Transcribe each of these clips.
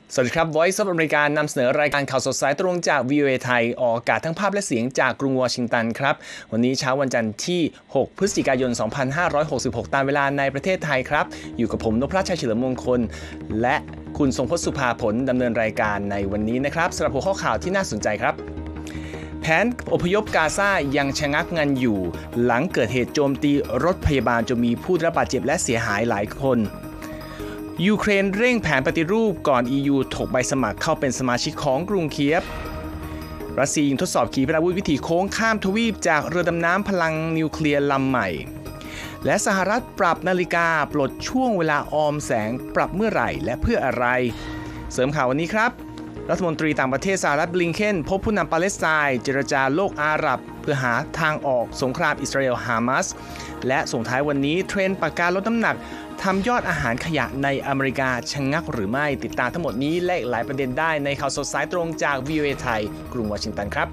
สวัสดีครับ Voice of America นำเสนอรายการข่าวสดสายตรงจาก VOA ไทยออกอากาศทั้งภาพและเสียงจากกรุงวอชิงตันครับวันนี้เช้าวันจันทร์ที่6พฤศจิกายน2566ตามเวลาในประเทศไทยครับอยู่กับผมนพรัชชัยเฉลิมมงคลและคุณทรงพจน์สุภาผลดำเนินรายการในวันนี้นะครับสำหรับหัวข้อข่าวที่น่าสนใจครับแผนอพยพกาซายังชะงักงันอยู่หลังเกิดเหตุโจมตีรถพยาบาลจนมีผู้ได้รับบาดเจ็บและเสียหายหลายคนยูเครนเร่งแผนปฏิรูปก่อน EU ถกใบสมัครเข้าเป็นสมาชิกของกรุงเคียฟรัสเซียยิงทดสอบขีปนาวุธวิถีโค้งข้ามทวีปจากเรือดำน้ำพลังนิวเคลียร์ลำใหม่และสหรัฐปรับนาฬิกาปลดช่วงเวลาออมแสงปรับเมื่อไหร่และเพื่ออะไรเสริมข่าววันนี้ครับรัฐมนตรีต่างประเทศสหรัฐบลิงเคนพบผู้นำปาเลสไตน์เจรจาโลกอาหรับเพื่อหาทางออกสงครามอิสราเอลฮามาสและส่งท้ายวันนี้เทรนด์ปากกาลดน้ำหนักทำยอดอาหารขยะในอเมริกาชะงักหรือไม่ติดตามทั้งหมดนี้และหลายประเด็นได้ในข่าวสดสายตรงจาก VOA ไทยกรุงวอชิงตันครับ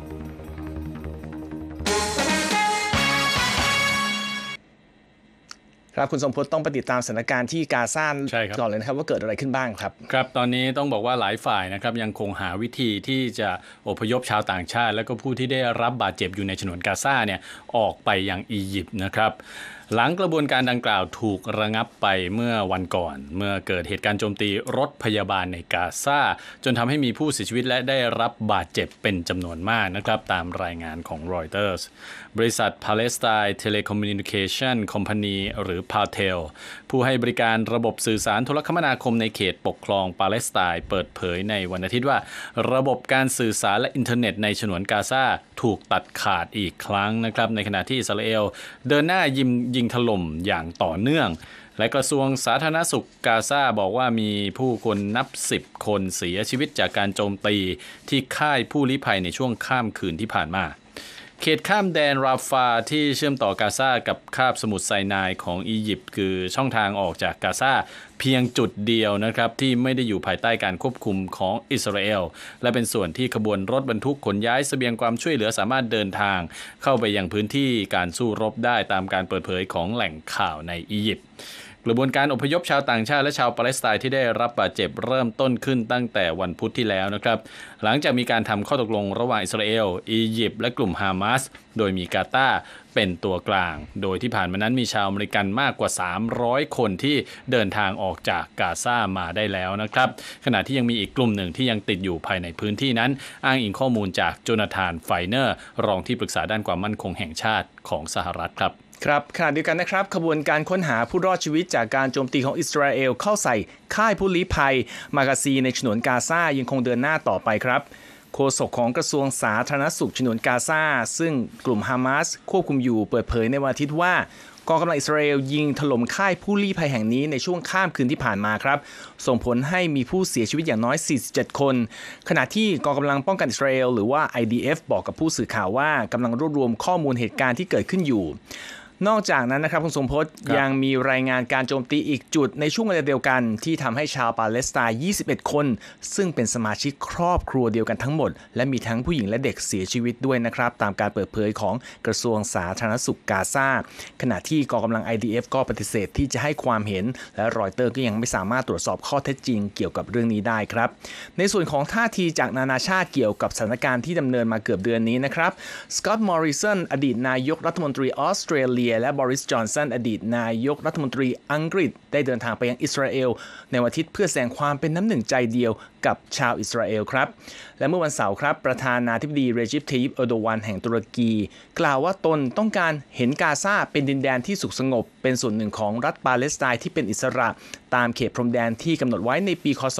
ครับคุณสมพจน์ต้องไปติดตามสถานการณ์ที่กาซาก่อนเลยนะครับว่าเกิดอะไรขึ้นบ้างครับครับตอนนี้ต้องบอกว่าหลายฝ่ายนะครับยังคงหาวิธีที่จะอพยพชาวต่างชาติและก็ผู้ที่ได้รับบาดเจ็บอยู่ในฉนวนกาซาเนี่ยออกไปยังอียิปต์นะครับหลังกระบวนการดังกล่าวถูกระงับไปเมื่อวันก่อนเมื่อเกิดเหตุการณ์โจมตีรถพยาบาลในกาซาจนทำให้มีผู้เสียชีวิตและได้รับบาดเจ็บเป็นจำนวนมากนะครับตามรายงานของ Reuters บริษัท Palestine Telecommunication Company หรือ PALTEL ผู้ให้บริการระบบสื่อสารโทรคมนาคมในเขตปกครองปาเลสไตน์เปิดเผยในวันอาทิตย์ว่าระบบการสื่อสารและอินเทอร์เน็ตในฉนวนกาซาถูกตัดขาดอีกครั้งนะครับในขณะที่อิสราเอลเดินหน้ายิงถล่มอย่างต่อเนื่องและกระทรวงสาธารณสุขกาซาบอกว่ามีผู้คนนับ10คนเสียชีวิตจากการโจมตีที่ค่ายผู้ลี้ภัยในช่วงข้ามคืนที่ผ่านมาเขตข้ามแดนราฟาที่เชื่อมต่อกาซากับคาบสมุทรไซนายของอียิปต์คือช่องทางออกจากกาซาเพียงจุดเดียวนะครับที่ไม่ได้อยู่ภายใต้การควบคุมของอิสราเอลและเป็นส่วนที่ขบวนรถบรรทุกขนย้ายเสบียงความช่วยเหลือสามารถเดินทางเข้าไปยังพื้นที่การสู้รบได้ตามการเปิดเผยของแหล่งข่าวในอียิปต์กระบวนการอพยพชาวต่างชาติและชาวปาเลสไตน์ที่ได้รับบาดเจ็บเริ่มต้นขึ้นตั้งแต่วันพุธที่แล้วนะครับหลังจากมีการทำข้อตกลงระหว่างอิสราเอลอียิปต์และกลุ่มฮามาสโดยมีกาตาร์เป็นตัวกลางโดยที่ผ่านมานั้นมีชาวอเมริกันมากกว่า300คนที่เดินทางออกจากกาซามาได้แล้วนะครับขณะที่ยังมีอีกกลุ่มหนึ่งที่ยังติดอยู่ภายในพื้นที่นั้นอ้างอิงข้อมูลจากโจนาธานไฟเนอร์รองที่ปรึกษาด้านความมั่นคงแห่งชาติของสหรัฐครับครับขณะเดียวกันนะครับขบวนการค้นหาผู้รอดชีวิตจากการโจมตีของอิสราเอลเข้าใส่ค่ายผู้ลี้ภัยมากาซีในฉนวนกาซายังคงเดินหน้าต่อไปครับโฆษกของกระทรวงสาธารณสุขฉนวนกาซาซึ่งกลุ่มฮามาสควบคุมอยู่เปิดเผยในวันอาทิตย์ว่ากองกำลังอิสราเอลยิงถล่มค่ายผู้ลี้ภัยแห่งนี้ในช่วงข้ามคืนที่ผ่านมาครับส่งผลให้มีผู้เสียชีวิตอย่างน้อย47คนขณะที่กองกำลังป้องกันอิสราเอลหรือว่า IDF บอกกับผู้สื่อข่าวว่ากำลังรวบรวมข้อมูลเหตุการณ์ที่เกิดขึ้นอยู่นอกจากนั้นนะครับคุณสมพจน์ยังมีรายงานการโจมตีอีกจุดในช่วงเวลาเดียวกันที่ทำให้ชาวปาเลสไตน์21คนซึ่งเป็นสมาชิกครอบครัวเดียวกันทั้งหมดและมีทั้งผู้หญิงและเด็กเสียชีวิตด้วยนะครับตามการเปิดเผยของกระทรวงสาธารณสุขกาซาขณะที่กองกำลัง IDF ก็ปฏิเสธที่จะให้ความเห็นและรอยเตอร์ก็ยังไม่สามารถตรวจสอบข้อเท็จจริงเกี่ยวกับเรื่องนี้ได้ครับในส่วนของท่าทีจากนานาชาติเกี่ยวกับสถานการณ์ที่ดำเนินมาเกือบเดือนนี้นะครับสก็อตต์มอริสันอดีตนายกรัฐมนตรีออสเตรเลียและบริสจอนสันอดีตนายกรัฐมนตรีอังกฤษได้เดินทางไปยังอิสราเอลในวันอาทิตย์เพื่อแสดงความเป็นน้ำหนึ่งใจเดียวกับชาวอิสราเอลครับและเมื่อวันเสาร์ครับประธานาธิบดีเรจิป ทัยยิป เออร์โดวานแห่งตุรกีกล่าวว่าตนต้องการเห็นกาซาเป็นดินแดนที่สุขสงบเป็นส่วนหนึ่งของรัฐปาเลสไตน์ที่เป็นอิสระตามเขตพรมแดนที่กำหนดไว้ในปีคศ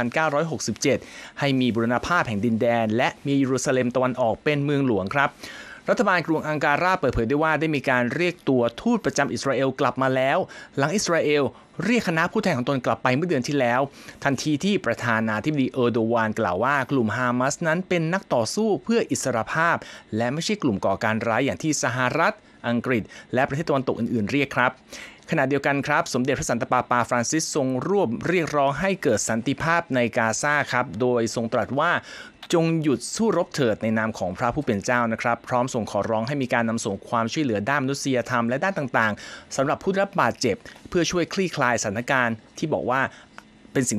1967ให้มีบูรณภาพแห่งดินแดนและมีเยรูซาเล็มตะวันออกเป็นเมืองหลวงครับรัฐบาลกรุงอังการาเปิดเผยได้ว่าได้มีการเรียกตัวทูตประจำอิสราเอลกลับมาแล้วหลังอิสราเอลเรียกคณะผู้แทนของตนกลับไปเมื่อเดือนที่แล้วทันทีที่ประธานาธิบดีเออร์โดวานกล่าวว่ากลุ่มฮามาสนั้นเป็นนักต่อสู้เพื่ออิสรภาพและไม่ใช่กลุ่มก่อการร้ายอย่างที่สหรัฐอังกฤษและประเทศตะวันตกอื่นๆเรียกครับขณะเดียวกันครับสมเด็จพระสันตะปาปาฟรานซิสทรงร่วมเรียกร้องให้เกิดสันติภาพในกาซาครับโดยทรงตรัสว่าจงหยุดสู้รบเถิดในนามของพระผู้เป็นเจ้านะครับพร้อมส่งขอร้องให้มีการนำส่งความช่วยเหลือด้านมนุษยธรรมและด้านต่างๆสำหรับผู้รับบาดเจ็บเพื่อช่วยคลี่คลายสถานการณ์ที่บอกว่าเป็นสิ่งที่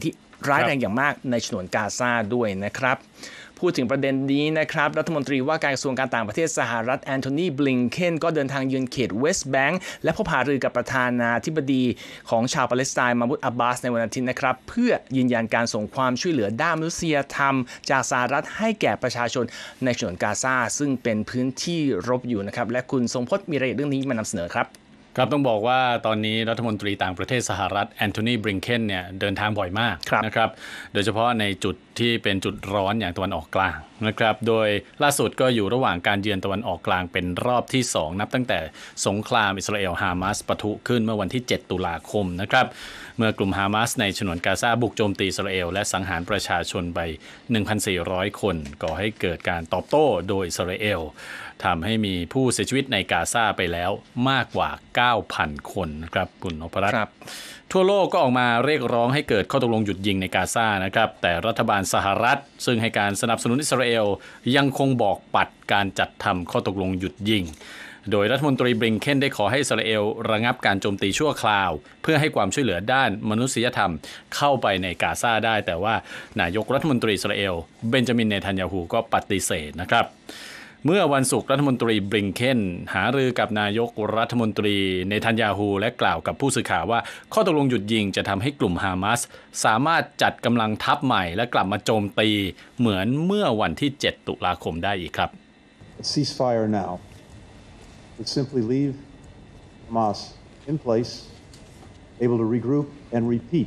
ร้ายแรงอย่างมากในฉนวนกาซาด้วยนะครับพูดถึงประเด็นนี้นะครับรัฐมนตรีว่าการกระทรวงการต่างประเทศสหรัฐแอนโทนีบลิงเคนก็เดินทางเยือนเขตเวสต์แบงก์และพบหารือกับประธานาธิบดีของชาวปาเลสไตน์มามูดอับบาสในวันอาทิตย์นะครับเพื่อยืนยันการส่งความช่วยเหลือด้านมนุษยธรรมจากสหรัฐให้แก่ประชาชนในฉนวนกาซาซึ่งเป็นพื้นที่รบอยู่นะครับและคุณทรงพจน์มีรายละเอียดเรื่องนี้มานำเสนอครับครับต้องบอกว่าตอนนี้รัฐมนตรีต่างประเทศสหรัฐแอนโทนีบริงเคนเนี่ยเดินทางบ่อยมากนะครับโดยเฉพาะในจุดที่เป็นจุดร้อนอย่างตะวันออกกลางนะครับโดยล่าสุดก็อยู่ระหว่างการเยือนตะวันออกกลางเป็นรอบที่2นับตั้งแต่สงครามอิสราเอลฮามาสปะทุขึ้นเมื่อวันที่7ตุลาคมนะครับเมื่อกลุ่มฮามาสในฉนวนกาซาบุกโจมตีอิสราเอลและสังหารประชาชนไป 1,400 คนก่อให้เกิดการตอบโต้โดยอิสราเอลทำให้มีผู้เสียชีวิตในกาซาไปแล้วมากกว่า 9,000 คนนะครับคุณนพรัตน์ทั่วโลกก็ออกมาเรียกร้องให้เกิดข้อตกลงหยุดยิงในกาซานะครับแต่รัฐบาลสหรัฐซึ่งให้การสนับสนุนอิสราเอลยังคงบอกปัดการจัดทำข้อตกลงหยุดยิงโดยรัฐมนตรีบริงเคนได้ขอให้อิสราเอลระงับการโจมตีชั่วคราวเพื่อให้ความช่วยเหลือด้านมนุษยธรรมเข้าไปในกาซาได้แต่ว่านายกรัฐมนตรีอิสราเอลเบนจามินเนทันยาฮูก็ปฏิเสธนะครับเมื่อวันศุกร์รัฐมนตรีบริงเคนหารือกับนายกรัฐมนตรีเนทันยาฮูและกล่าวกับผู้สื่อข่าวว่าข้อตกลงหยุดยิงจะทำให้กลุ่มฮามาสสามารถจัดกำลังทัพใหม่และกลับมาโจมตีเหมือนเมื่อวันที่7ตุลาคมได้อีกครับ Ceasefire now would simply leave Hamas in place, able to regroup and repeat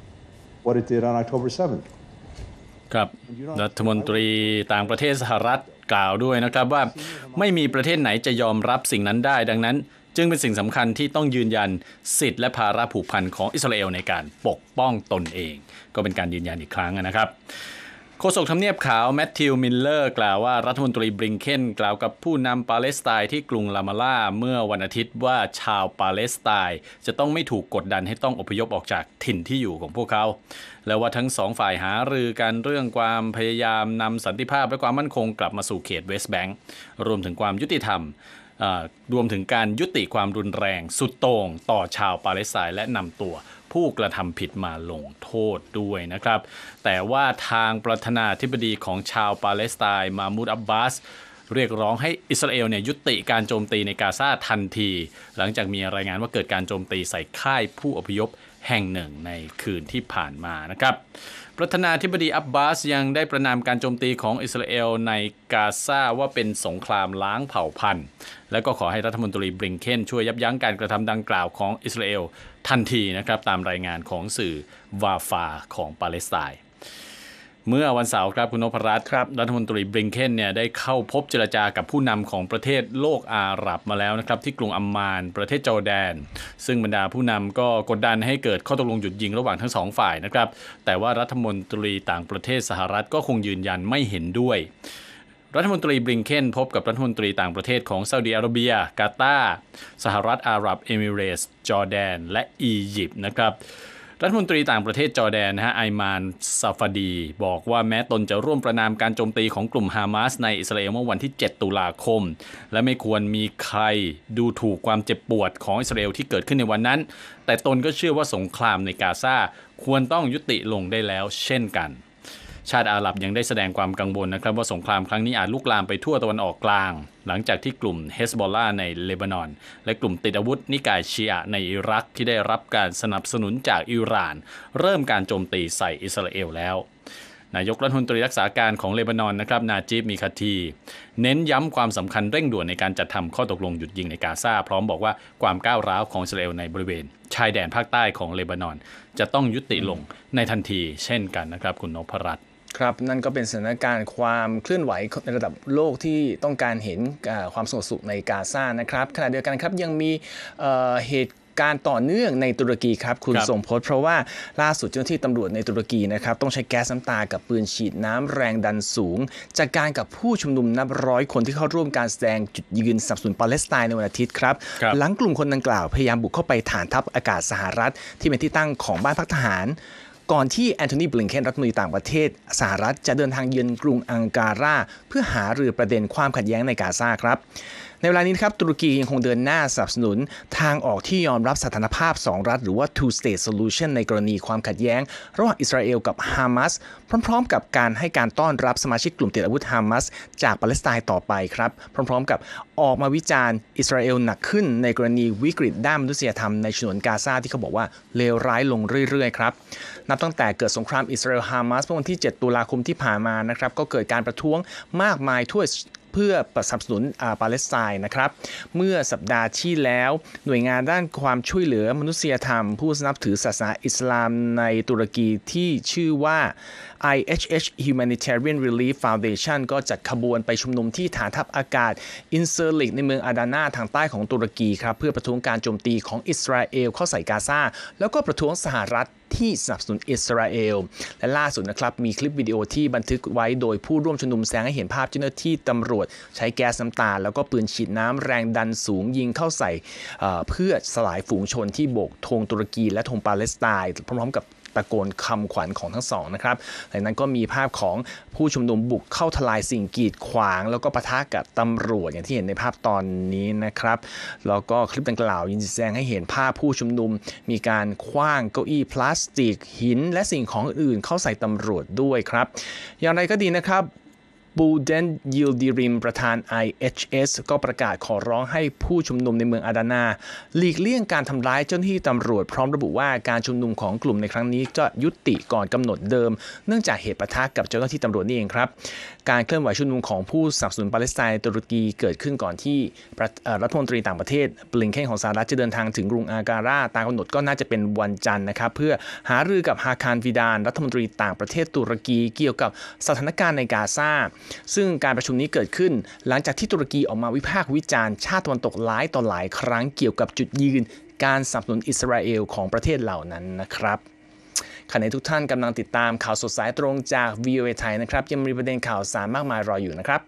what it did on October 7th. ครับรัฐมนตรีต่างประเทศสหรัฐกล่าวด้วยนะครับว่าไม่มีประเทศไหนจะยอมรับสิ่งนั้นได้ดังนั้นจึงเป็นสิ่งสำคัญที่ต้องยืนยันสิทธิและภาระผูกพันของอิสราเอลในการปกป้องตนเองก็เป็นการยืนยันอีกครั้งนะครับโฆษกทำเนียบขาวแมทธิวมิลเลอร์กล่าวว่ารัฐมนตรีบริงเคนกล่าวกับผู้นำปาเลสไตน์ที่กรุงรามาลาเมื่อวันอาทิตย์ว่าชาวปาเลสไตน์จะต้องไม่ถูกกดดันให้ต้องอพยพออกจากถิ่นที่อยู่ของพวกเขาและว่าทั้งสองฝ่ายหารือกันเรื่องความพยายามนำสันติภาพและความมั่นคงกลับมาสู่เขตเวสต์แบงก์รวมถึงความยุติธรรมรวมถึงการยุติความรุนแรงสุดโต่งต่อชาวปาเลสไตน์และนำตัวผู้กระทำผิดมาลงโทษด้วยนะครับแต่ว่าทางประธานาธิบดีของชาวปาเลสไตน์มามูดอับบาสเรียกร้องให้อิสราเอลยุติการโจมตีในกาซาทันทีหลังจากมีรายงานว่าเกิดการโจมตีใส่ค่ายผู้อพยพแห่งหนึ่งในคืนที่ผ่านมานะครับประธานาธิบดีอับบาสยังได้ประณามการโจมตีของอิสราเอลในกาซาว่าเป็นสงครามล้างเผ่าพันธุ์และก็ขอให้รัฐมนตรีบริงเคนช่วยยับยั้งการกระทำดังกล่าวของอิสราเอลทันทีนะครับตามรายงานของสื่อวาฟาของปาเลสไตน์เมื่อวันเสาร์ครับคุณนพรัตน์รัฐมนตรีบริงเคนได้เข้าพบเจรจากับผู้นำของประเทศโลกอาหรับมาแล้วนะครับที่กรุงอัมมานประเทศจอร์แดนซึ่งบรรดาผู้นำก็กดดันให้เกิดข้อตกลงหยุดยิงระหว่างทั้งสองฝ่ายนะครับแต่ว่ารัฐมนตรีต่างประเทศสหรัฐก็คงยืนยันไม่เห็นด้วยรัฐมนตรีบริงเคนพบกับรัฐมนตรีต่างประเทศของซาอุดิอาระเบียกาตาร์สหรัฐอาหรับเอมิเรตส์จอร์แดนและอียิปต์นะครับรัฐมนตรีต่างประเทศจอร์แดนไอมานซาฟาดีบอกว่าแม้ตนจะร่วมประณามการโจมตีของกลุ่มฮามาสในอิสราเอลเมื่อวันที่7ตุลาคมและไม่ควรมีใครดูถูกความเจ็บปวดของอิสราเอลที่เกิดขึ้นในวันนั้นแต่ตนก็เชื่อว่าสงครามในกาซาควรต้องยุติลงได้แล้วเช่นกันชาติอาหรับยังได้แสดงความกังวลนะครับว่าสงครามครั้งนี้อาจลุกลามไปทั่วตะวันออกกลางหลังจากที่กลุ่มเฮซบอลลาในเลบานอนและกลุ่มติดอาวุธนิกายชีอะห์ในอิรักที่ได้รับการสนับสนุนจากอิหร่านเริ่มการโจมตีใส่อิสราเอลแล้วนายกรัฐมนตรีรักษาการของเลบานอนนะครับนาจิบมิคาทีเน้นย้ำความสำคัญเร่งด่วนในการจัดทำข้อตกลงหยุดยิงในกาซาพร้อมบอกว่าความก้าวร้าวของอิสราเอลในบริเวณชายแดนภาคใต้ของเลบานอนจะต้องยุติลงในทันทีเช่นกันนะครับคุณนพรัตน์ครับนั่นก็เป็นสถานการณ์ความเคลื่อนไหวในระดับโลกที่ต้องการเห็นความสงบสุขในกาซานะครับขณะเดียวกันครับยังมีเหตุการต่อเนื่องในตุรกีครับคุณสมพจน์เพราะว่าล่าสุดเจ้าหน้าที่ตำรวจในตุรกีนะครับต้องใช้แก๊สน้ำตากับปืนฉีดน้ำแรงดันสูงจากการกับผู้ชุมนุมนับร้อยคนที่เข้าร่วมการแสดงจุดยืนสนับสนุนปาเลสไตน์ในวันอาทิตย์ครับหลังกลุ่มคนดังกล่าวพยายามบุกเข้าไปฐานทัพอากาศสหรัฐที่เป็นที่ตั้งของบ้านพักทหารก่อนที่แอนโทนีบลิงเคนรัฐมนตรีต่างประเทศสหรัฐจะเดินทางเยือนกรุงอังการาเพื่อหารือประเด็นความขัดแย้งในกาซาครับในเวลานี้ครับตุรกียังคงเดินหน้าสนับสนุนทางออกที่ยอมรับสถานภาพ2รัฐหรือว่า two state solution ในกรณีความขัดแย้งระหว่างอิสราเอลกับฮามาสพร้อมๆกับการให้การต้อนรับสมาชิกกลุ่มติดอาวุธฮามาสจากปาเลสไตน์ต่อไปครับพร้อมๆกับออกมาวิจารณ์อิสราเอลหนักขึ้นในกรณีวิกฤตด้านมนุษยธรรมในฉนวนกาซาที่เขาบอกว่าเลวร้ายลงเรื่อยๆครับนับตั้งแต่เกิดสงครามอิสราเอลฮามาสเมื่อวันที่7ตุลาคมที่ผ่านมานะครับก็เกิดการประท้วงมากมายทั่วเพื่อสนับสนุนปาเลสไตน์นะครับเมื่อสัปดาห์ที่แล้วหน่วยงานด้านความช่วยเหลือมนุษยธรรมผู้นับถือศาสนาอิสลามในตุรกีที่ชื่อว่า IHH Humanitarian Relief Foundation ก็จัดขบวนไปชุมนุมที่ฐานทัพอากาศอินเซอร์ลิกในเมืองอาดานาทางใต้ของตุรกีครับเพื่อประท้วงการโจมตีของอิสราเอลเข้าใส่กาซาแล้วก็ประท้วงสหรัฐที่สนับสนุนอิสราเอลและล่าสุดนะครับมีคลิปวิดีโอที่บันทึกไว้โดยผู้ร่วมชุมนุมแสดงให้เห็นภาพเจ้าหน้าที่ตำรวจใช้แก๊สน้ำตาแล้วก็ปืนฉีดน้ำแรงดันสูงยิงเข้าใส่เพื่อสลายฝูงชนที่โบกธงตุรกีและธงปาเลสไตน์พร้อมๆกับตะโกนคำขวัญของทั้งสองนะครับหลังนั้นก็มีภาพของผู้ชุมนุมบุกเข้าทลายสิ่งกีดขวางแล้วก็ปะทะกับตำรวจอย่างที่เห็นในภาพตอนนี้นะครับแล้วก็คลิปดังกล่าวยังแสดงให้เห็นภาพผู้ชุมนุมมีการขว้างเก้าอี้พลาสติกหินและสิ่งของอื่นเข้าใส่ตำรวจด้วยครับอย่างไรก็ดีนะครับบูเดนยิลดิริมประธาน IHS ก็ประกาศขอร้องให้ผู้ชุมนุมในเมืองอาดานาหลีกเลี่ยงการทำร้ายเจ้าหน้าที่ตำรวจพร้อมระบุว่าการชุมนุมของกลุ่มในครั้งนี้จะยุติก่อนกำหนดเดิมเนื่องจากเหตุปะทะกับเจ้าหน้าที่ตำรวจนี่เองครับการเคลื่อนไหวชุมนุมของผู้สนับสนุนปาเลสไตน์ตุรกีเกิดขึ้นก่อนที่รัฐมนตรีต่างประเทศบลิงเคนของสหรัฐจะเดินทางถึงกรุงอาการาตามกำหนดก็น่าจะเป็นวันจันทร์นะครับเพื่อหารือกับฮาคารฟิดานรัฐมนตรีต่างประเทศตุรกีเกี่ยวกับสถานการณ์ในกาซาซึ่งการประชุมนี้เกิดขึ้นหลังจากที่ตุรกีออกมาวิพากษ์วิจารณ์ชาติตะวันตกหลายต่อหลายครั้งเกี่ยวกับจุดยืนการสนับสนุนอิสราเอลของประเทศเหล่านั้นนะครับขณะทุกท่านกำลังติดตามข่าวสดสายตรงจาก VOA ไทยนะครับยังมีประเด็นข่าวสารมากมายรออยู่นะครับ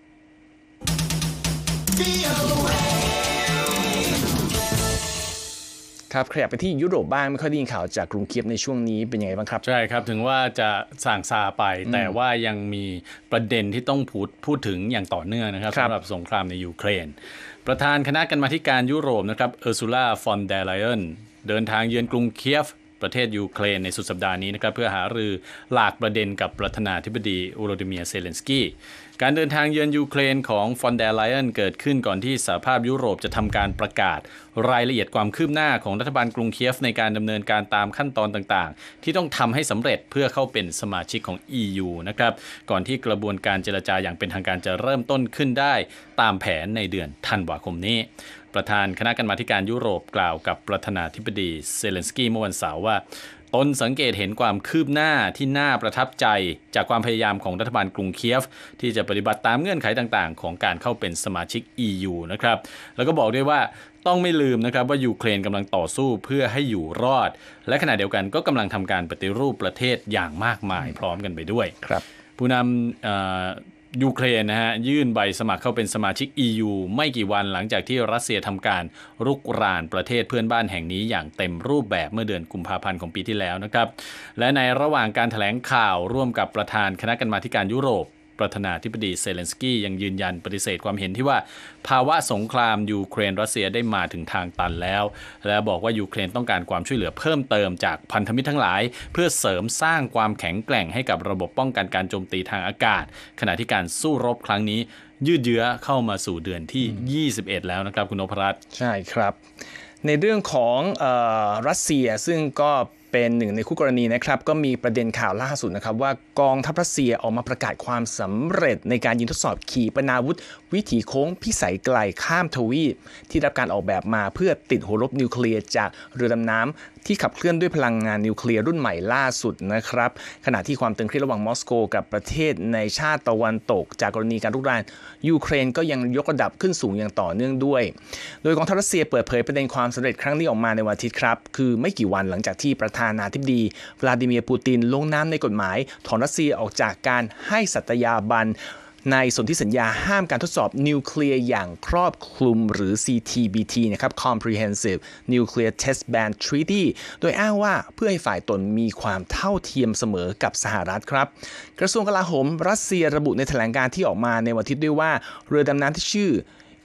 ครับขยับไปที่ยุโรปบ้างไม่ค่อยได้ยินข่าวจากกรุงเคียฟในช่วงนี้เป็นยังไงบ้างครับใช่ครับถึงว่าจะส่างซาไปแต่ว่ายังมีประเด็นที่ต้องพูดถึงอย่างต่อเนื่องนะครับสำหรับสงครามในยูเครนประธานคณะกรรมาธิการยุโรปนะครับเออร์ซูล่าฟอนเดอร์ไลเอนเดินทางเยือนกรุงเคียฟประเทศยูเครนในสุดสัปดาห์นี้นะครับเพื่อหารือหลากประเด็นกับประธานาธิบดีโวโลดิเมียร์เซเลนสกี้การเดินทางเยือนยูเครนของฟอนเดอร์ไลเอนเกิดขึ้นก่อนที่สหภาพยุโรปจะทำการประกาศรายละเอียดความคืบหน้าของรัฐบาลกรุงเคียฟในการดำเนินการตามขั้นตอนต่างๆที่ต้องทำให้สำเร็จเพื่อเข้าเป็นสมาชิกของ EU นะครับก่อนที่กระบวนการเจรจาอย่างเป็นทางการจะเริ่มต้นขึ้นได้ตามแผนในเดือนธันวาคมนี้ประธานคณะกรรมาการยุโรปกล่าวกับประธานาธิบดีเซเลนสกี้เมื่อวันเสาร์ว่าตนสังเกตเห็นความคืบหน้าที่น่าประทับใจจากความพยายามของรัฐบาลกรุงเคียฟที่จะปฏิบัติตามเงื่อนไขต่างๆของการเข้าเป็นสมาชิก EU นะครับแล้วก็บอกด้วยว่าต้องไม่ลืมนะครับว่ายูเครนกำลังต่อสู้เพื่อให้อยู่รอดและขณะเดียวกันก็กำลังทำการปฏิรูปประเทศอย่างมากมายพร้อมกันไปด้วยครับผู้นำยูเครนนะฮะยื่นใบสมัครเข้าเป็นสมาชิก EU ไม่กี่วันหลังจากที่รัสเซียทำการรุกรานประเทศเพื่อนบ้านแห่งนี้อย่างเต็มรูปแบบเมื่อเดือนกุมภาพันธ์ของปีที่แล้วนะครับและในระหว่างการแถลงข่าวร่วมกับประธานคณะกรรมาการยุโรปประธานาธิบดีเซเลนสกี้ยังยืนยันปฏิเสธความเห็นที่ว่าภาวะสงครามยูเครนรัสเซียได้มาถึงทางตันแล้วและบอกว่ายูเครนต้องการความช่วยเหลือเพิ่มเติมจากพันธมิตรทั้งหลายเพื่อเสริมสร้างความแข็งแกร่งให้กับระบบป้องกันการโจมตีทางอากาศขณะที่การสู้รบครั้งนี้ยืดเยื้อเข้ามาสู่เดือนที่21แล้วนะครับคุณนพรัตน์ใช่ครับในเรื่องของรัสเซียซึ่งก็เป็นหนึ่งในคู่กรณีนะครับก็มีประเด็นข่าวล่าสุดนะครับว่ากองทัพรัสเซียออกมาประกาศความสำเร็จในการยิงทดสอบขีปนาวุธวิถีโค้งพิสัยไกลข้ามทวีปที่รับการออกแบบมาเพื่อติดหัวรบนิวเคลียร์จากเรือดำน้ำที่ขับเคลื่อนด้วยพลังงานนิวเคลียร์รุ่นใหม่ล่าสุดนะครับขณะที่ความตึงเครียดระหว่างมอสโกกับประเทศในชาติตะวันตกจากกรณีการรุกรานยูเครนก็ยังยกระดับขึ้นสูงอย่างต่อเนื่องด้วยโดยกองทัพรัสเซียเปิดเผยประเด็นความสำเร็จครั้งนี้ออกมาในวันอาทิตย์ครับคือไม่กี่วันหลังจากที่ประธานาธิบดีวลาดิเมียร์ปูตินลงนามในกฎหมายถอนรัสเซียออกจากการให้สัตยาบันในสนธิสัญญาห้ามการทดสอบนิวเคลียร์อย่างครอบคลุมหรือ CTBT นะครับ Comprehensive Nuclear Test Ban Treaty โดยอ้างว่าเพื่อให้ฝ่ายตนมีความเท่าเทียมเสมอกับสหรัฐครับกระทรวงกลาโหมรัสเซียระบุในแถลงการณ์ที่ออกมาในวันอาทิตย์ด้วยว่าเรือดำน้ำที่ชื่อ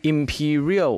Imperial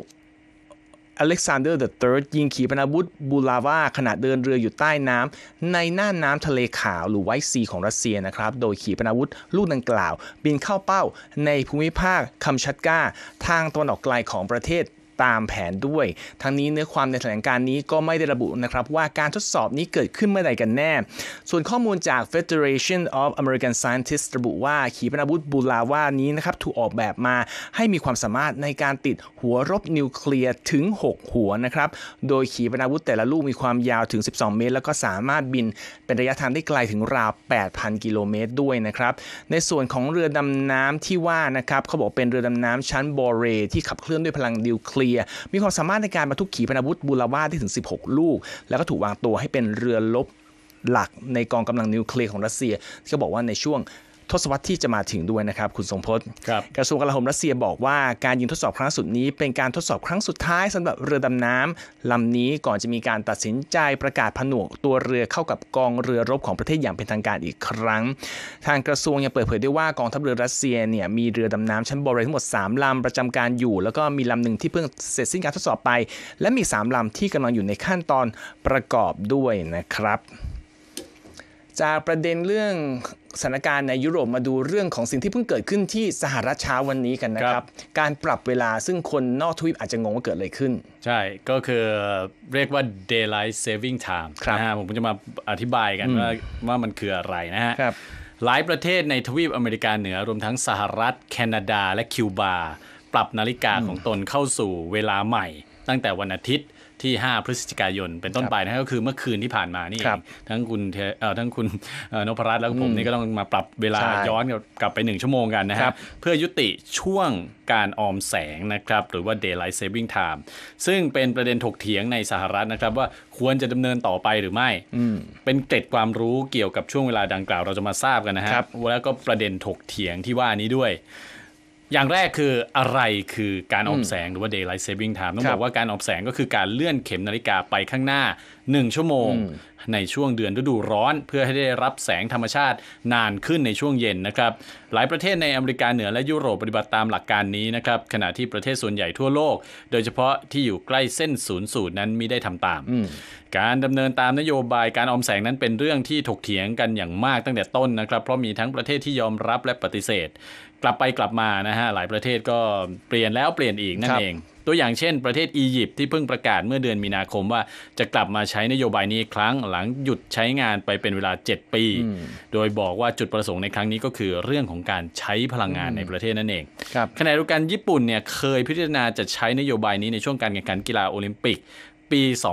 Alexander III ยิงขีปนาวุธบูลาวาขณะเดินเรืออยู่ใต้น้ำในน่านน้ำทะเลขาวหรือไวท์ซีของรัสเซียนะครับโดยขีปนาวุธลูกดังกล่าวบินเข้าเป้าในภูมิภาคคัมชัตกาทางตะวันออกไกลของประเทศตามแผนด้วยทั้งนี้เนื้อความในแถลงการนี้ก็ไม่ได้ระบุนะครับว่าการทดสอบนี้เกิดขึ้นเมื่อใดกันแน่ส่วนข้อมูลจาก Federation of American Scientists ระบุว่าขีปนาวุธบูลาวานี้นะครับถูกออกแบบมาให้มีความสามารถในการติดหัวรบนิวเคลียร์ถึง6หัวนะครับโดยขีปนาวุธแต่ละลูกมีความยาวถึง12เมตรแล้วก็สามารถบินเป็นระยะทางได้ไกลถึงราว 8,000 กิโลเมตรด้วยนะครับในส่วนของเรือดำน้ำที่ว่านะครับเขาบอกเป็นเรือดำน้ำชั้นบอเรที่ขับเคลื่อนด้วยพลังนิวเคลียร์มีความสามารถในการบรรทุกขีปนาวุธบูลาวาได้ถึง16ลูกแล้วก็ถูกวางตัวให้เป็นเรือรบหลักในกองกำลังนิวเคลียร์ของรัสเซียที่เขาบอกว่าในช่วงทศวรรษที่จะมาถึงด้วยนะครับคุณทรงพจน์กระทรวงกลาโหมรัสเซียบอกว่าการยิงทดสอบครั้งสุดนี้เป็นการทดสอบครั้งสุดท้ายสำหรับเรือดำน้ำลำนี้ก่อนจะมีการตัดสินใจประกาศผนวกตัวเรือเข้ากับกองเรือรบของประเทศอย่างเป็นทางการอีกครั้งทางกระทรวงยังเปิดเผยด้วยว่ากองทัพเรือรัสเซียเนี่ยมีเรือดำน้ำชั้นบอเรทั้งหมด3ลำประจำการอยู่แล้วก็มีลำหนึ่งที่เพิ่งเสร็จสิ้นการทดสอบไปและมี3ลำที่กำลังอยู่ในขั้นตอนประกอบด้วยนะครับจากประเด็นเรื่องสถานการณ์ในยุโรปมาดูเรื่องของสิ่งที่เพิ่งเกิดขึ้นที่สหรัฐเช้าวันนี้กันนะครับการปรับเวลาซึ่งคนนอกทวีปอาจจะงงว่าเกิดอะไรขึ้นใช่ก็คือเรียกว่า daylight saving time นะฮะผมจะมาอธิบายกันว่ามันคืออะไรนะฮะหลายประเทศในทวีปอเมริกาเหนือรวมทั้งสหรัฐแคนาดาและคิวบาปรับนาฬิกาของตนเข้าสู่เวลาใหม่ตั้งแต่วันอาทิตย์ที่5พฤศจิกายนเป็นต้นไปนะก็คือเมื่อคืนที่ผ่านมานี่เองทั้งคุณนพรัตน์แล้วก็ผมนี่ก็ต้องมาปรับเวลาย้อนกลับไป1ชั่วโมงกันนะครับเพื่อยุติช่วงการออมแสงนะครับหรือว่า daylight saving time ซึ่งเป็นประเด็นถกเถียงในสหรัฐนะครับว่าควรจะดำเนินต่อไปหรือไม่เป็นเกร็ดความรู้เกี่ยวกับช่วงเวลาดังกล่าวเราจะมาทราบกันนะฮะแล้วก็ประเด็นถกเถียงที่ว่านี้ด้วยอย่างแรกคืออะไรคือการออมแสงหรือว่า daylight saving time ต้องบอกว่าการออมแสงก็คือการเลื่อนเข็มนาฬิกาไปข้างหน้า1ชั่วโมงในช่วงเดือนฤดูร้อนเพื่อให้ได้รับแสงธรรมชาตินานขึ้นในช่วงเย็นนะครับหลายประเทศในอเมริกาเหนือและยุโรปปฏิบัติตามหลักการนี้นะครับขณะที่ประเทศส่วนใหญ่ทั่วโลกโดยเฉพาะที่อยู่ใกล้เส้นศูนย์สูตรนั้นมิได้ทำตามการดำเนินตามนโยบายการออมแสงนั้นเป็นเรื่องที่ถกเถียงกันอย่างมากตั้งแต่ต้นนะครับเพราะมีทั้งประเทศที่ยอมรับและปฏิเสธกลับไปกลับมานะฮะหลายประเทศก็เปลี่ยนแล้วเปลี่ยนอีกนั่นเองตัวอย่างเช่นประเทศอียิปต์ที่เพิ่งประกาศเมื่อเดือนมีนาคมว่าจะกลับมาใช้นโยบายนี้อีกครั้งหลังหยุดใช้งานไปเป็นเวลา7ปีโดยบอกว่าจุดประสงค์ในครั้งนี้ก็คือเรื่องของการใช้พลังงานในประเทศนั่นเองขณะเดียวกันญี่ปุ่นเนี่ยเคยพิจารณาจะใช้นโยบายนี้ในช่วงการแข่งขันกีฬาโอลิมปิกปี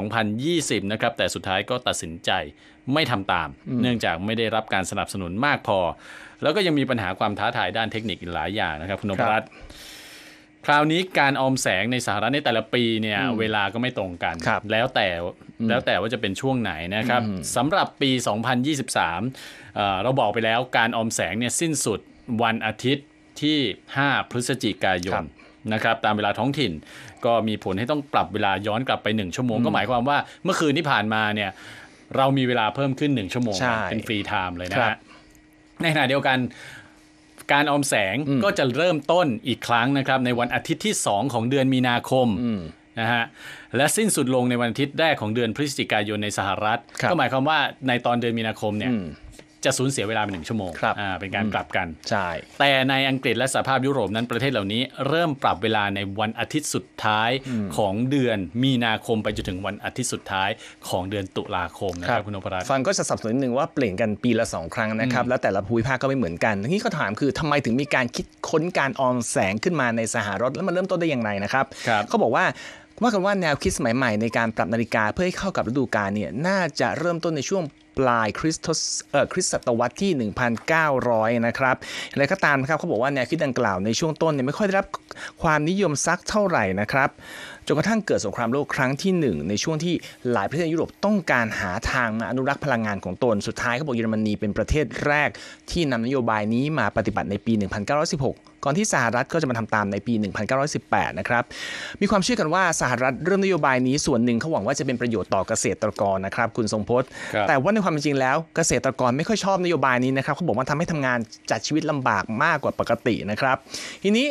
2020 นะครับแต่สุดท้ายก็ตัดสินใจไม่ทำตามเนื่องจากไม่ได้รับการสนับสนุนมากพอแล้วก็ยังมีปัญหาความท้าทายด้านเทคนิคอีกหลายอย่างนะครับคุณนพรัตน์คราวนี้การออมแสงในสหรัฐในแต่ละปีเนี่ยเวลาก็ไม่ตรงกันแล้วแต่ว่าจะเป็นช่วงไหนนะครับสำหรับปี 2023 เราบอกไปแล้วการออมแสงเนี่ยสิ้นสุดวันอาทิตย์ที่5พฤศจิกายนนะครับตามเวลาท้องถิ่นก็มีผลให้ต้องปรับเวลาย้อนกลับไป1ชั่วโมงก็หมายความว่าเมื่อคืนที่ผ่านมาเนี่ยเรามีเวลาเพิ่มขึ้น1ชั่วโมงเป็นฟรีไทม์เลยนะฮะในขณะเดียวกันการออมแสงก็จะเริ่มต้นอีกครั้งนะครับในวันอาทิตย์ที่2ของเดือนมีนาคมนะฮะและสิ้นสุดลงในวันอาทิตย์แรกของเดือนพฤศจิกายนในสหรัฐก็หมายความว่าในตอนเดือนมีนาคมเนี่ยจะสูญเสียเวลาไป1ชั่วโมงเป็นการกลับกันใช่แต่ในอังกฤษและสหภาพยุโรปนั้นประเทศเหล่านี้เริ่มปรับเวลาในวันอาทิตย์สุดท้ายของเดือนมีนาคมไปจนถึงวันอาทิตย์สุดท้ายของเดือนตุลาคมนะครับคุณนพรัตน์ฟังก็จะสับสนนิดนึงว่าเปลี่ยนกันปีละ2ครั้งนะครับแล้วแต่ละภูมิภาคก็ไม่เหมือนกันทีนี้เขาถามคือทำไมถึงมีการคิดค้นการออมแสงขึ้นมาในสหรัฐแล้วมันเริ่มต้นได้อย่างไรนะครับเขาบอกว่ากันว่าแนวคิดสมัยใหม่ในการปรับนาฬิกาเพื่อให้เข้ากับฤดูกาลเนี่ยน่าจะเริ่มต้นในช่วงปลายคริสตศตวรรษที่ 1,900 นะครับอะไรก็ตามนะครับเขาบอกว่าแนวคิดดังกล่าวในช่วงต้นเนี่ยไม่ค่อยได้รับความนิยมสักเท่าไหร่นะครับจนกระทั่งเกิดสงครามโลกครั้งที่1ในช่วงที่หลายประเทศยุโรปต้องการหาทางอนุรักษ์พลังงานของตนสุดท้ายเขาบอกเยอรมนีเป็นประเทศแรกที่นำนโยบายนี้มาปฏิบัติในปี 1916 ก่อนที่สหรัฐก็จะมาทำตามในปี 1918 นะครับมีความเชื่อกันว่าสหรัฐเริ่มนโยบายนี้ส่วนหนึ่งเขาหวังว่าจะเป็นประโยชน์ต่อเกษตรกรนะครับคุณทรงพจน์แต่ว่าในความเป็นจริงแล้วเกษตรกรไม่ค่อยชอบนโยบายนี้นะครับเขาบอกว่าทำให้ทำงานจัดชีวิตลำบากมากกว่าปกตินะครับทีนี้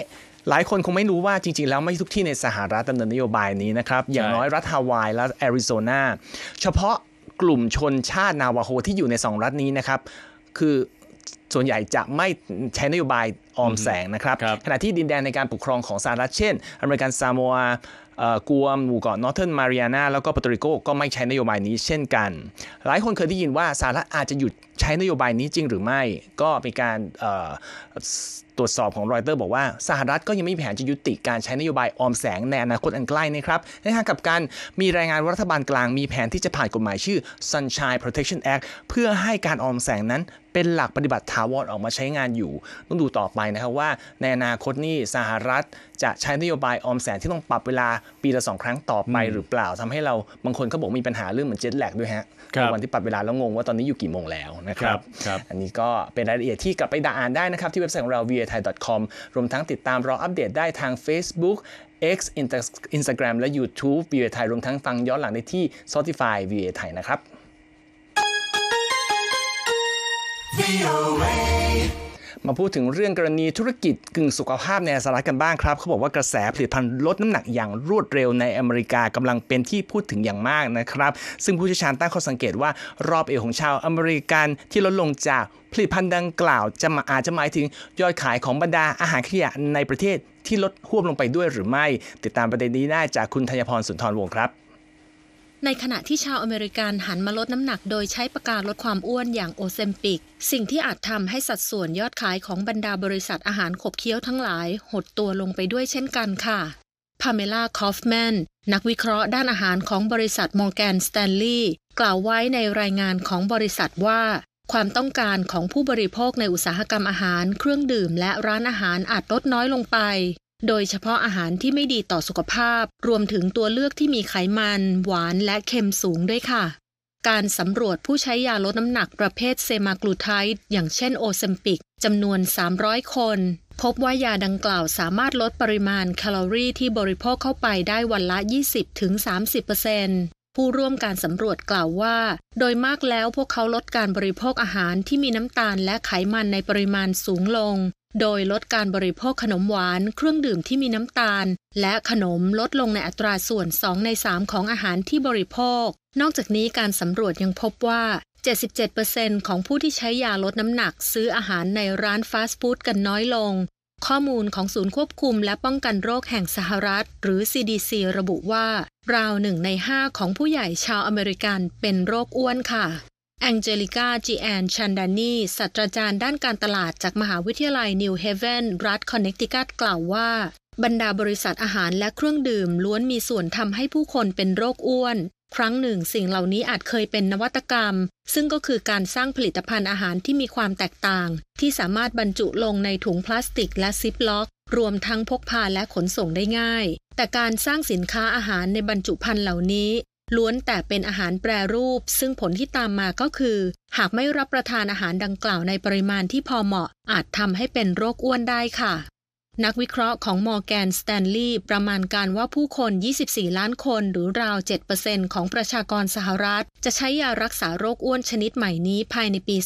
หลายคนคงไม่รู้ว่าจริงๆแล้วไม่ทุกที่ในสหรัฐดำเนินนโยบายนี้นะครับอย่างน้อยรัฐฮาวายและแอริโซนาเฉพาะกลุ่มชนชาตินาวาโฮที่อยู่ใน2รัฐนี้นะครับคือส่วนใหญ่จะไม่ใช้นโยบายออมแสงนะครับขณะที่ดินแดนในการปกครองของสหรัฐเช่นอเมริกันซาโมอากัวมหมู่เกาะนอร์เทิร์นมาริอานาแล้วก็ปาโตริโกก็ไม่ใช้นโยบายนี้เช่นกันหลายคนเคยได้ยินว่าสหรัฐอาจจะหยุดใช้นโยบายนี้จริงหรือไม่ก็มีการตรวจสอบของรอยเตอร์บอกว่าสหรัฐก็ยังไม่มีแผนจะยุติการใช้นโยบายออมแสงในอนาคตอันใกล้นะครับในทางกลับกันมีรายงานว่ารัฐบาลกลางมีแผนที่จะผ่านกฎหมายชื่อ Sunshine Protection Act เพื่อให้การออมแสงนั้นเป็นหลักปฏิบัติถาวรออกมาใช้งานอยู่ต้องดูต่อไปนะครับว่าในอนาคตนี้สหรัฐจะใช้นโยบายออมแสงที่ต้องปรับเวลาปีละ2 ครั้งต่อไปหรือเปล่าทำให้เราบางคนก็บอกมีปัญหาเรื่องเหมือนเจ็ตแลกด้วยฮะวันที่ปรับเวลาแล้วงงว่าตอนนี้อยู่กี่โมงแล้วนะครับอันนี้ก็เป็นรายละเอียดที่กลับไปอ่านได้นะครับที่เว็บไซต์ของเรา viathai.com รวมทั้งติดตามรออัปเดตได้ทาง Facebook X Instagram และ YouTube viathai รวมทั้งฟังย้อนหลังได้ที่ Spotify viathai นะครับมาพูดถึงเรื่องกรณีธุรกิจกึ่งสุขภาพในสหรัฐกันบ้างครับเขาบอกว่ากระแสผลิตภัณฑ์ลดน้ำหนักอย่างรวดเร็วในอเมริกากำลังเป็นที่พูดถึงอย่างมากนะครับซึ่งผู้เชี่ยวชาญตั้งข้อสังเกตว่ารอบเอวของชาวอเมริกันที่ลดลงจากผลิตภัณฑ์ดังกล่าวอาจจะหมายถึงยอดขายของบรรดาอาหารขยะในประเทศที่ลดหวบลงไปด้วยหรือไม่ติดตามประเด็นนี้ได้จากคุณธัญพรสุนทรวงศ์ครับในขณะที่ชาวอเมริกันหันมาลดน้ำหนักโดยใช้ปากกาลดความอ้วนอย่างโอเซมปิกสิ่งที่อาจทำให้สัดส่วนยอดขายของบรรดาบริษัทอาหารขบเคี้ยวทั้งหลายหดตัวลงไปด้วยเช่นกันค่ะพาเมล่าคอฟแมนนักวิเคราะห์ด้านอาหารของบริษัทมอร์แกนสแตนลีย์กล่าวไว้ในรายงานของบริษัทว่าความต้องการของผู้บริโภคในอุตสาหกรรมอาหารเครื่องดื่มและร้านอาหารอาจลดน้อยลงไปโดยเฉพาะอาหารที่ไม่ดีต่อสุขภาพรวมถึงตัวเลือกที่มีไขมันหวานและเค็มสูงด้วยค่ะการสำรวจผู้ใช้ยาลดน้ำหนักประเภทเซมากลูไทด์อย่างเช่นโอเซมปิกจำนวน300คนพบว่ายาดังกล่าวสามารถลดปริมาณแคลอรี่ที่บริโภคเข้าไปได้วันละ 20-30%ผู้ร่วมการสำรวจกล่าวว่าโดยมากแล้วพวกเขาลดการบริโภคอาหารที่มีน้ำตาลและไขมันในปริมาณสูงลงโดยลดการบริโภคขนมหวานเครื่องดื่มที่มีน้ำตาลและขนมลดลงในอัตราส่วน2 ใน 3ของอาหารที่บริโภคนอกจากนี้การสำรวจยังพบว่า 77% ของผู้ที่ใช้ยาลดน้ำหนักซื้ออาหารในร้านฟาสต์ฟู้ดกันน้อยลงข้อมูลของศูนย์ควบคุมและป้องกันโรคแห่งสหรัฐหรือ CDC ระบุว่าราว1 ใน 5ของผู้ใหญ่ชาวอเมริกันเป็นโรคอ้วนค่ะแองเจลิกา จีแอน ชันดานีศาสตราจารย์ด้านการตลาดจากมหาวิทยาลัยนิวเฮเวนรัฐคอนเนคติคัตกล่าวว่าบรรดาบริษัทอาหารและเครื่องดื่มล้วนมีส่วนทำให้ผู้คนเป็นโรคอ้วนครั้งหนึ่งสิ่งเหล่านี้อาจเคยเป็นนวัตกรรมซึ่งก็คือการสร้างผลิตภัณฑ์อาหารที่มีความแตกต่างที่สามารถบรรจุลงในถุงพลาสติกและซิปล็อกรวมทั้งพกพาและขนส่งได้ง่ายแต่การสร้างสินค้าอาหารในบรรจุภัณฑ์เหล่านี้ล้วนแต่เป็นอาหารแปรรูปซึ่งผลที่ตามมาก็คือหากไม่รับประทานอาหารดังกล่าวในปริมาณที่พอเหมาะอาจทำให้เป็นโรคอ้วนได้ค่ะนักวิเคราะห์ของมอร์แกนสแตนลีย์ประมาณการว่าผู้คน24 ล้านคนหรือราว 7% ของประชากรสหรัฐจะใช้ยารักษาโรคอ้วนชนิดใหม่นี้ภายในปี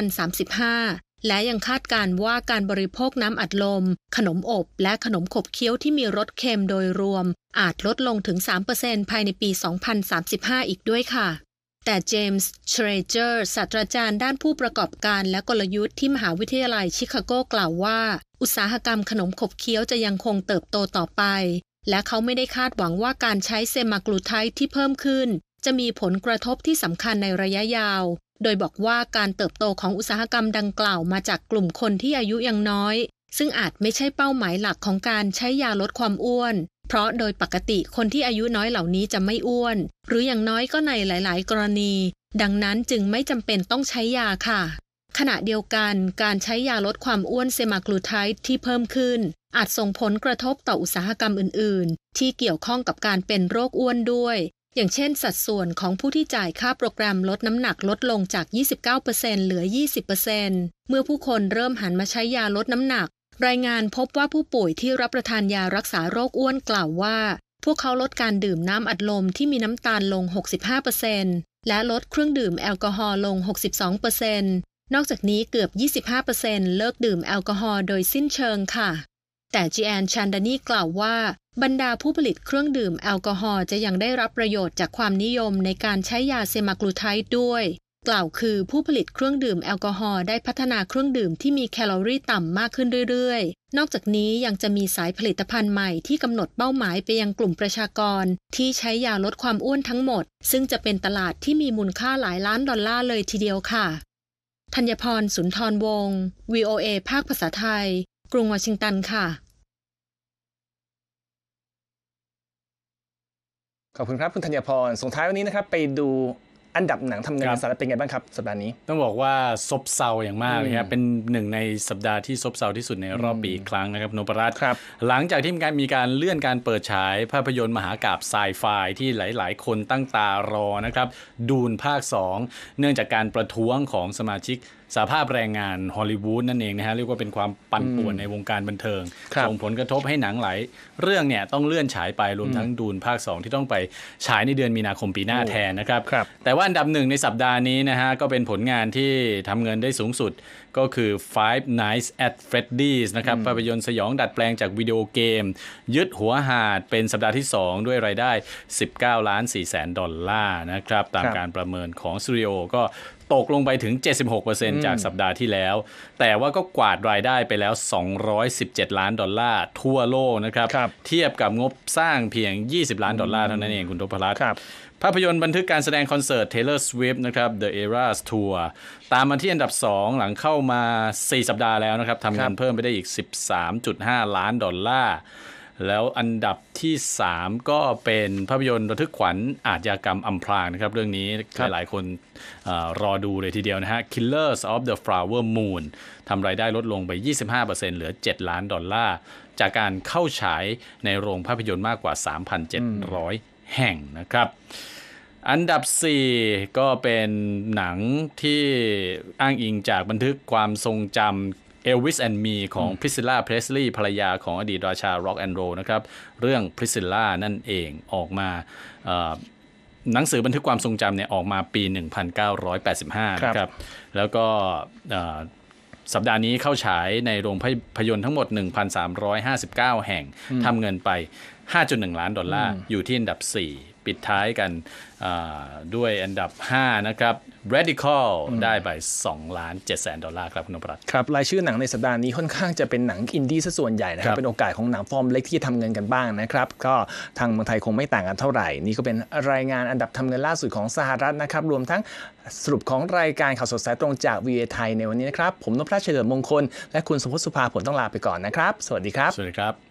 2035 และยังคาดการณ์ว่าการบริโภคน้ำอัดลมขนมอบและขนมขบเคี้ยวที่มีรสเค็มโดยรวมอาจลดลงถึง 3% ภายในปี 2035 อีกด้วยค่ะแต่เจมส์ เชรเจอร์ศาสตราจารย์ด้านผู้ประกอบการและกลยุทธ์ที่มหาวิทยาลัยชิคาโกกล่าวว่าอุตสาหกรรมขนมขบเคี้ยวจะยังคงเติบโตต่อไปและเขาไม่ได้คาดหวังว่าการใช้เซมากลูไทด์ที่เพิ่มขึ้นจะมีผลกระทบที่สำคัญในระยะยาวโดยบอกว่าการเติบโตของอุตสาหกรรมดังกล่าวมาจากกลุ่มคนที่อายุยังน้อยซึ่งอาจไม่ใช่เป้าหมายหลักของการใช้ยาลดความอ้วนเพราะโดยปกติคนที่อายุน้อยเหล่านี้จะไม่อ้วนหรืออย่างน้อยก็ในหลายๆกรณีดังนั้นจึงไม่จำเป็นต้องใช้ยาค่ะขณะเดียวกันการใช้ยาลดความอ้วนเซมากลูไทด์ที่เพิ่มขึ้นอาจส่งผลกระทบต่ออุตสาหกรรมอื่นๆที่เกี่ยวข้องกับการเป็นโรคอ้วนด้วยอย่างเช่นสัดส่วนของผู้ที่จ่ายค่าโปรแกรมลดน้ำหนักลดลงจาก 29% เหลือ 20% เมื่อผู้คนเริ่มหันมาใช้ยาลดน้ำหนักรายงานพบว่าผู้ป่วยที่รับประทานยารักษาโรคอ้วนกล่าวว่าพวกเขาลดการดื่มน้ำอัดลมที่มีน้ำตาลลง 65% และลดเครื่องดื่มแอลกอฮอล์ลง 62%นอกจากนี้เกือบ 25% เลิกดื่มแอลกอฮอล์โดยสิ้นเชิงค่ะแต่จีแอนชันดานีกล่าวว่าบรรดาผู้ผลิตเครื่องดื่มแอลกอฮอล์จะยังได้รับประโยชน์จากความนิยมในการใช้ยาเซมากลูไทด์ด้วยกล่าวคือผู้ผลิตเครื่องดื่มแอลกอฮอล์ได้พัฒนาเครื่องดื่มที่มีแคลอรี่ต่ำมากขึ้นเรื่อยๆนอกจากนี้ยังจะมีสายผลิตภัณฑ์ใหม่ที่กำหนดเป้าหมายไปยังกลุ่มประชากรที่ใช้ยาลดความอ้วนทั้งหมดซึ่งจะเป็นตลาดที่มีมูลค่าหลายล้านดอลลาร์เลยทีเดียวค่ะธัญพร สุนทรวงศ์ VOA ภาคภาษาไทยกรุงวอชิงตันค่ะขอบคุณครับคุณธัญพรส่งท้ายวันนี้นะครับไปดูอันดับหนังทำเงินในสหรัฐเป็นไงบ้างครับสัปดาห์นี้ต้องบอกว่าซบเซาอย่างมากเลยครับเป็นหนึ่งในสัปดาห์ที่ซบเซาที่สุดในรอบปีอีกครั้งนะครับนพรัตน์หลังจากที่มีการเลื่อนการเปิดฉายภาพยนตร์มหากาพย์ไซไฟที่หลายๆคนตั้งตารอนะครับดูนภาค2เนื่องจากการประท้วงของสมาชิกสหภาพแรงงานฮอลลีวูดนั่นเองนะฮะเรียกว่าเป็นความปั่นป่วนในวงการบันเทิงส่งผลกระทบให้หนังหลายเรื่องเนี่ยต้องเลื่อนฉายไปรวมทั้งดูนภาค2ที่ต้องไปฉายในเดือนมีนาคมปีหน้าแทนนะครับแต่ว่าอันดับหนึ่งในสัปดาห์นี้นะฮะก็เป็นผลงานที่ทำเงินได้สูงสุดก็คือ Five Nights at Freddy's นะครับภาพยนตร์สยองดัดแปลงจากวิดีโอเกมยึดหัวหาดเป็นสัปดาห์ที่2ด้วยรายได้$19.4 ล้านนะครับตามการประเมินของสตูดิโอก็ตกลงไปถึง 76% จากสัปดาห์ที่แล้วแต่ว่าก็กวาดรายได้ไปแล้ว$217 ล้านทั่วโลกนะครับเทียบกับงบสร้างเพียง$20 ล้านเท่านั้นเองคุณทพรัตน์ภาพยนตร์บันทึกการแสดงคอนเสิร์ต Taylor Swift นะครับ The Eras Tour ตามมาที่อันดับ2หลังเข้ามา4สัปดาห์แล้วนะครับทำเงินเพิ่มไปได้อีก$13.5 ล้านแล้วอันดับที่3ก็เป็นภาพยนตร์ระทึกขวัญอาชญากรรมอำพรางนะครับเรื่องนี้หลายคนรอดูเลยทีเดียวนะฮะ Killers of the Flower Moon ทำรายได้ลดลงไป 25% เหลือ$7 ล้านจากการเข้าฉายในโรงภาพยนตร์มากกว่า 3,700 แห่งนะครับอันดับ4ก็เป็นหนังที่อ้างอิงจากบันทึกความทรงจำElvis and Me ของ Priscilla Presley ภรรยาของอดีตราชา Rock and Roll นะครับเรื่อง Priscilla นั่นเองออกมาหนังสือบันทึกความทรงจำเนี่ยออกมาปี 1985 นะครับแล้วก็สัปดาห์นี้เข้าฉายในโรงภาพยนตร์ทั้งหมด 1,359 แห่งทำเงินไป$5.1 ล้านอยู่ที่อันดับ4ปิดท้ายกันด้วยอันดับ5นะครับ Radical ได้ไป$2.7 ครับคุณนพรัตน์ครับรายชื่อหนังในสัปดาห์นี้ค่อนข้างจะเป็นหนังอินดี้ซะส่วนใหญ่นะครับเป็นโอกาสของหนังฟอร์มเล็กที่ทำเงินกันบ้างนะครับก็ทางเมืองไทยคงไม่ต่างกันเท่าไหร่นี่ก็เป็นรายงานอันดับทำเงินล่าสุดของสหรัฐนะครับรวมทั้งสรุปของรายการข่าวสดสายตรงจาก VOA ไทยในวันนี้นะครับผมนพรัตน์ เฉลิมมงคลและคุณสมพศ สุภาผลต้องลาไปก่อนนะครับสวัสดีครับสวัสดีครับ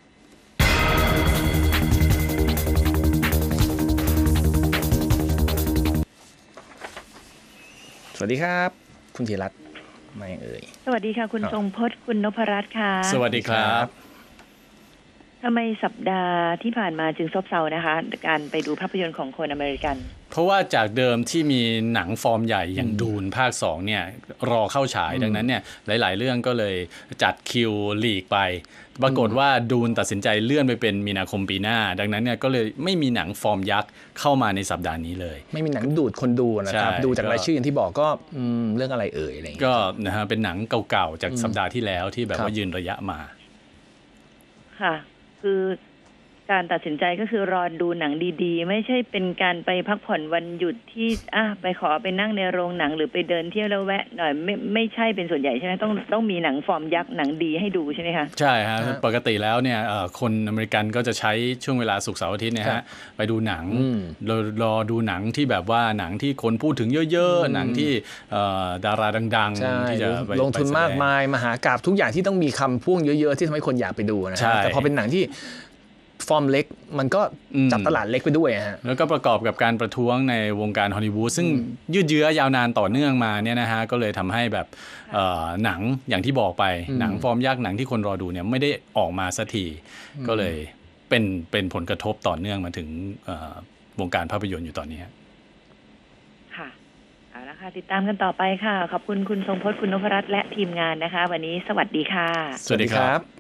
สวัสดีครับคุณธีรัตน์มาเอ่ยสวัสดีค่ะคุณทรงพจน์คุณนพรัตน์ค่ะสวัสดีครับทำไมสัปดาห์ที่ผ่านมาจึงซบเซานะคะการไปดูภาพยนตร์ของคนอเมริกันเพราะว่าจากเดิมที่มีหนังฟอร์มใหญ่อย่างดูนภาค2เนี่ยรอเข้าฉายดังนั้นเนี่ยหลายๆเรื่องก็เลยจัดคิวหลีกไปปรากฏว่าดูนตัดสินใจเลื่อนไปเป็นมีนาคมปีหน้าดังนั้นเนี่ยก็เลยไม่มีหนังฟอร์มยักษ์เข้ามาในสัปดาห์นี้เลยไม่มีหนังดูดคนดูนะครับดูจากรายชื่ออย่างที่บอกก็เรื่องอะไรเอ่ยอะไรก็นะฮะเป็นหนังเก่าๆจากสัปดาห์ที่แล้วที่แบบว่ายืนระยะมาค่ะคือการตัดสินใจก็คือรอดูหนังดีๆไม่ใช่เป็นการไปพักผ่อนวันหยุดที่ไปขอไปนั่งในโรงหนังหรือไปเดินเที่ยวแล้วแวะหน่อยไม่ใช่เป็นส่วนใหญ่ใช่ไหมต้องมีหนังฟอร์มยักษ์หนังดีให้ดูใช่ไหมคะใช่ฮะปกติแล้วเนี่ยคนอเมริกันก็จะใช้ช่วงเวลาศุกร์เสาร์อาทิตย์เนี่ยฮะไปดูหนังรอดูหนังที่แบบว่าหนังที่คนพูดถึงเยอะๆหนังที่ดาราดังๆที่จะลงทุนมากมายมหากาพย์ทุกอย่างที่ต้องมีคำพ่วงเยอะๆที่ทำให้คนอยากไปดูนะแต่พอเป็นหนังที่ฟอร์มเล็กมันก็จับตลาดเล็กไปด้วยฮะแล้วก็ประกอบกับการประท้วงในวงการฮอลลีวูดซึ่งยืดเยื้อยาวนานต่อเนื่องมาเนี่ยนะฮะก็เลยทำให้แบบหนังอย่างที่บอกไปหนังฟอร์มยักษ์หนังที่คนรอดูเนี่ยไม่ได้ออกมาสักทีก็เลยเป็นผลกระทบต่อเนื่องมาถึงวงการภาพยนตร์อยู่ตอนนี้ค่ะเอาละค่ะติดตามกันต่อไปค่ะขอบคุณคุณทรงพจน์คุณนพรัตน์และทีมงานนะคะวันนี้สวัสดีค่ะสวัสดีครับ